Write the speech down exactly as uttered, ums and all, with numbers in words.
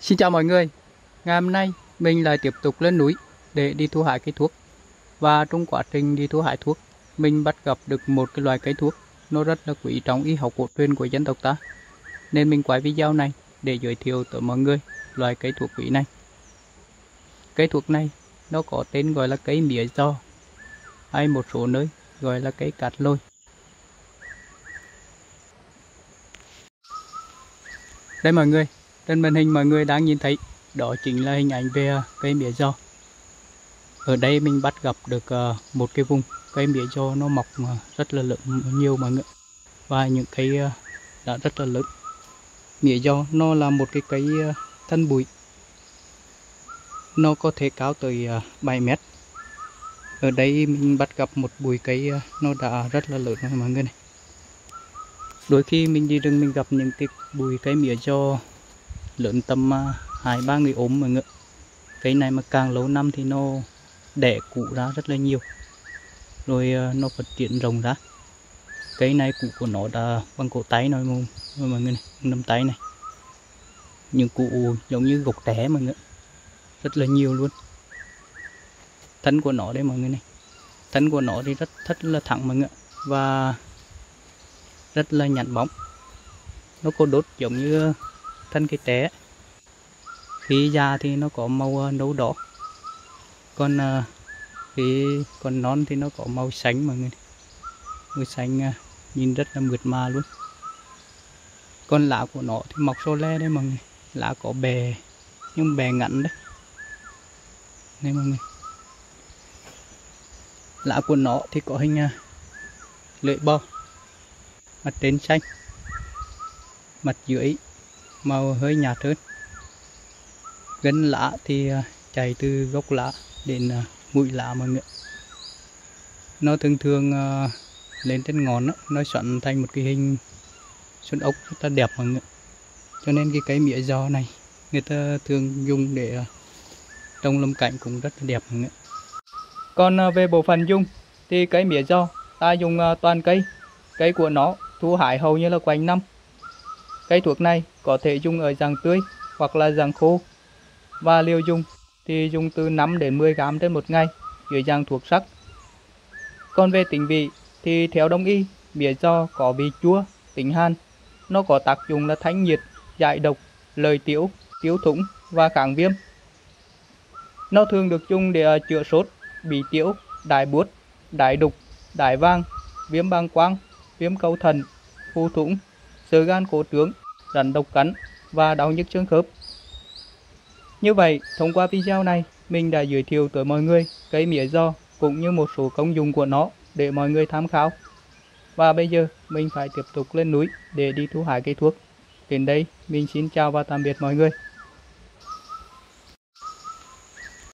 Xin chào mọi người, ngày hôm nay mình lại tiếp tục lên núi để đi thu hái cây thuốc. Và trong quá trình đi thu hái thuốc, mình bắt gặp được một cái loài cây thuốc nó rất là quý trong y học cổ truyền của dân tộc ta. Nên mình quay video này để giới thiệu tới mọi người loài cây thuốc quý này. Cây thuốc này nó có tên gọi là cây mía giò, hay một số nơi gọi là cây cát lôi. Đây mọi người, trên màn hình mọi người đang nhìn thấy đó chính là hình ảnh về cây mía giò. Ở đây mình bắt gặp được một cái vùng cây mía giò nó mọc rất là lớn, nhiều mọi người, và những cây đã rất là lớn. Mía giò nó là một cái cây thân bụi, nó có thể cao tới bảy mét. Ở đây mình bắt gặp một bụi cây nó đã rất là lớn rồi mọi người này. Đôi khi mình đi rừng mình gặp những cái bụi cây mía giò lớn tầm hai ba người ốm mọi người. Cây này mà càng lâu năm thì nó đẻ củ ra rất là nhiều, rồi nó phát triển rộng ra. Cây này củ của nó đã bằng cổ tay rồi mọi người này, nắm tay này. Những củ giống như gốc té mọi người, rất là nhiều luôn. Thân của nó đây mọi người này, thân của nó thì rất rất là thẳng mọi người, và rất là nhẵn bóng. Nó có đốt giống như thân cây té. Khi già thì nó có màu nâu đỏ, còn khi còn non thì nó có màu xanh mọi người. Màu xanh nhìn rất là mượt mà luôn. Còn lá của nó thì mọc xô le đấy mọi người, lá có bè nhưng bè ngắn đấy. Đây mọi người, lá của nó thì có hình lưỡi bò, mặt trên xanh, mặt dưới màu hơi nhạt hơn. Gân lá thì chạy từ gốc lá đến mũi lá mọi người. Nó thường thường lên trên ngọn đó, nó xoắn thành một cái hình xuân ốc rất là đẹp mọi người. Cho nên cái cây mía giò này người ta thường dùng để trồng lâm cảnh cũng rất là đẹp mọi người. Còn về bộ phận dùng thì cây mía giò ta dùng toàn cây. Cây của nó thu hái hầu như là quanh năm. Cây thuốc này có thể dùng ở dạng tươi hoặc là dạng khô, và liều dùng thì dùng từ năm đến mười gam trên một ngày dưới dạng thuốc sắc. Còn về tính vị thì theo đông y, mía giò có vị chua, tính hàn. Nó có tác dụng là thanh nhiệt, giải độc, lợi tiểu, tiêu thủng và kháng viêm. Nó thường được dùng để chữa sốt, bí tiểu, đại buốt, đại đục, đại vang, viêm bàng quang, viêm cầu thận, phù thủng, xơ gan cổ trướng, rắn độc cắn và đau nhức xương khớp. Như vậy, thông qua video này, mình đã giới thiệu tới mọi người cây mía giò cũng như một số công dụng của nó để mọi người tham khảo. Và bây giờ mình phải tiếp tục lên núi để đi thu hái cây thuốc. Đến đây, mình xin chào và tạm biệt mọi người.